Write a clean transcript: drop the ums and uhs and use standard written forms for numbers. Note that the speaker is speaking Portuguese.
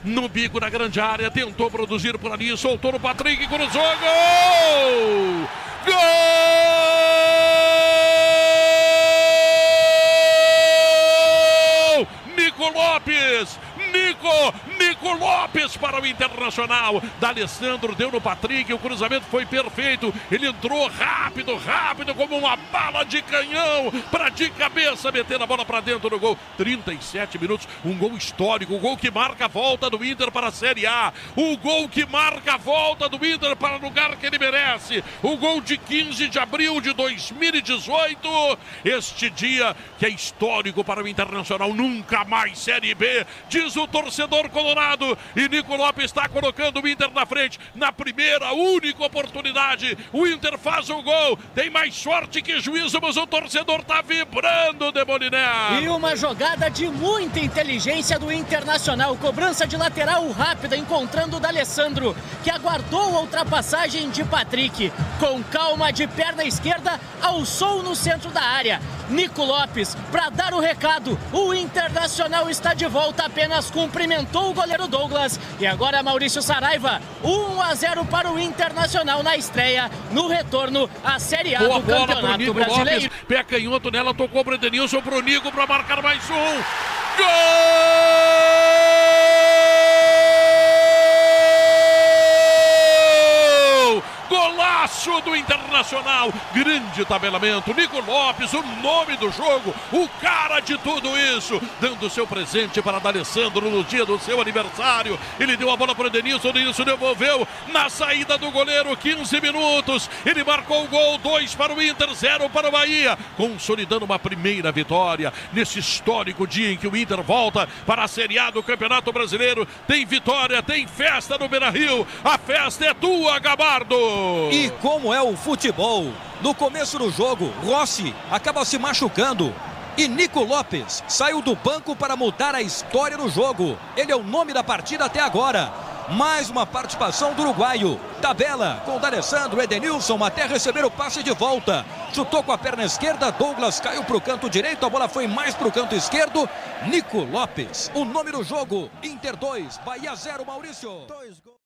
no bico da grande área, tentou produzir por ali, soltou no Patrick, cruzou, gol! Gol! Nico Lopes! Nico Lopes para o Internacional. D'Alessandro deu no Patrick, o cruzamento foi perfeito. Ele entrou rápido como uma bala de canhão para de cabeça meter a bola para dentro do gol. 37 minutos, um gol histórico, o gol que marca a volta do Inter para a Série A. O gol que marca a volta do Inter para o lugar que ele merece. O gol de 15 de abril de 2018. Este dia que é histórico para o Internacional. Nunca mais Série B, diz o torcedor colorado, e Nico Lopes está colocando o Inter na frente, na primeira, única oportunidade, o Inter faz o gol, tem mais sorte que juízo, mas o torcedor está vibrando, Demoliner. E uma jogada de muita inteligência do Internacional, cobrança de lateral rápida, encontrando o D'Alessandro, que aguardou a ultrapassagem de Patrick, com calma de perna esquerda, alçou no centro da área. Nico Lopes, para dar o recado, o Internacional está de volta, apenas cumprimentou o goleiro Douglas. E agora Maurício Saraiva, 1-0 para o Internacional na estreia, no retorno à Série A do Campeonato Brasileiro. Lopes, pé canhoto nela, tocou para o Edenilson, para o Nico, para marcar mais um. Gol! Golaço do Internacional, grande tabelamento, Nico Lopes, o nome do jogo, o cara de tudo isso, dando seu presente para D'Alessandro no dia do seu aniversário. Ele deu a bola para o Edenilson, devolveu na saída do goleiro, 15 minutos, ele marcou o gol, 2 para o Inter, 0 para o Bahia, consolidando uma primeira vitória nesse histórico dia em que o Inter volta para a Série A do Campeonato Brasileiro. Tem vitória, tem festa no Beira-Rio, a festa é tua, Gabardo! E como é o futebol? No começo do jogo, Rossi acaba se machucando e Nico Lopes saiu do banco para mudar a história do jogo. Ele é o nome da partida até agora. Mais uma participação do uruguaio. Tabela com o D'Alessandro, Edenilson até receber o passe de volta. Chutou com a perna esquerda, Douglas caiu para o canto direito, a bola foi mais para o canto esquerdo. Nico Lopes, o nome do jogo, Inter 2, Bahia 0, Maurício.